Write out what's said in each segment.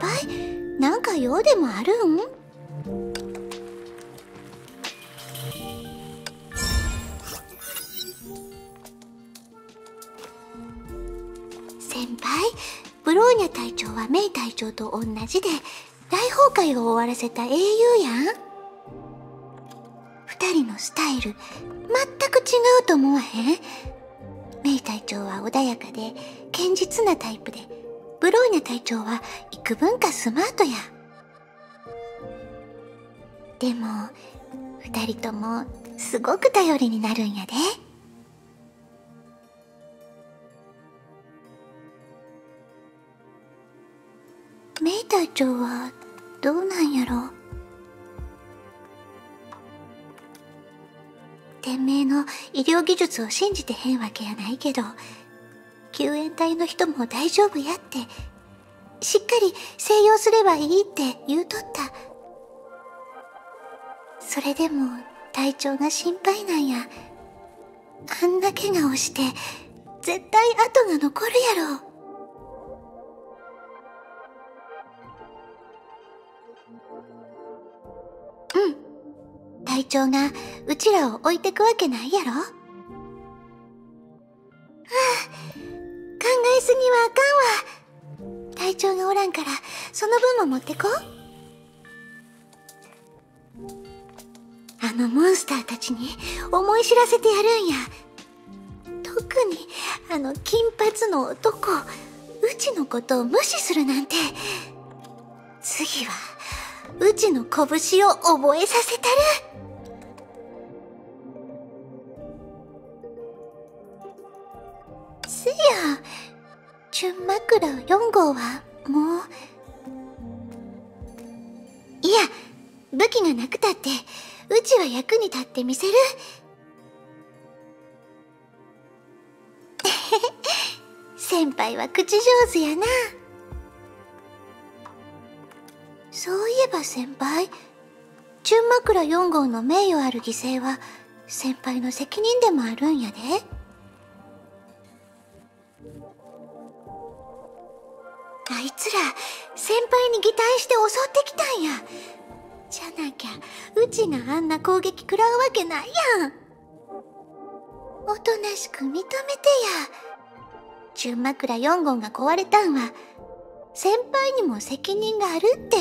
輩、なんか用でもあるん？先輩、ブローニャ隊長はメイ隊長と同じで大崩壊を終わらせた英雄やん。二人のスタイル全く違うと思わへん？メイ隊長は穏やかで堅実なタイプで、ブローニャ隊長は幾分かスマートや。でも二人ともすごく頼りになるんやで。メイ隊長はどうなんやろ。天命の医療技術を信じてへんわけやないけど、救援隊の人も大丈夫やって、しっかり静養すればいいって言うとった。それでも体調が心配なんや。あんな怪我をして絶対跡が残るやろ。うん、隊長がうちらを置いてくわけないやろ。はあ、考えすぎはあかんわ。隊長がおらんからその分も持ってこ。あのモンスターたちに思い知らせてやるんや。特にあの金髪の男、うちのことを無視するなんて。次はうちの拳を覚えさせたる。せや、純枕4号はもう。いや、武器がなくたってうちは役に立ってみせる。先輩は口上手やな。そういえば先輩、純枕4号の名誉ある犠牲は先輩の責任でもあるんやで。あいつら先輩に擬態して襲ってきたんや。じゃなきゃうちがあんな攻撃食らうわけないやん。おとなしく認めてや。純枕4号が壊れたんは先輩にも責任があるって。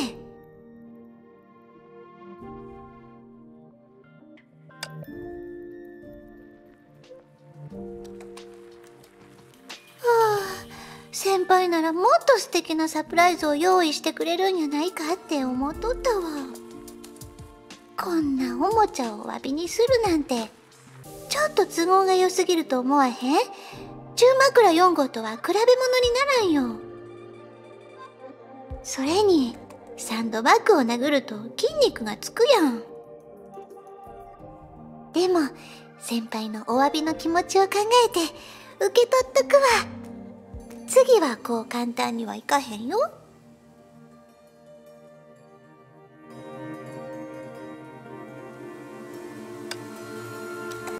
はあ、先輩ならもっと素敵なサプライズを用意してくれるんやないかって思っとったわ。こんなおもちゃを詫びにするなんてちょっと都合が良すぎると思わへん？純枕4号とは比べ物にならんよ。それにサンドバッグを殴ると筋肉がつくやん。でも先輩のお詫びの気持ちを考えて受け取っとくわ。次はこう簡単にはいかへんよ。